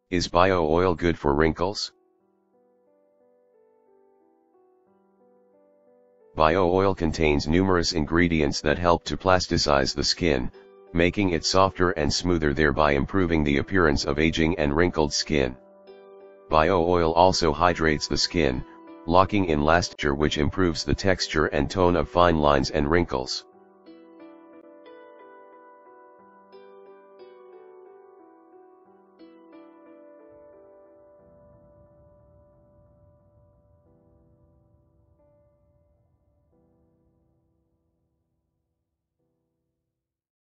Is bio oil good for wrinkles? Bio oil contains numerous ingredients that help to plasticize the skin, making it softer and smoother, thereby improving the appearance of aging and wrinkled skin. Bio oil also hydrates the skin, locking in moisture, which improves the texture and tone of fine lines and wrinkles.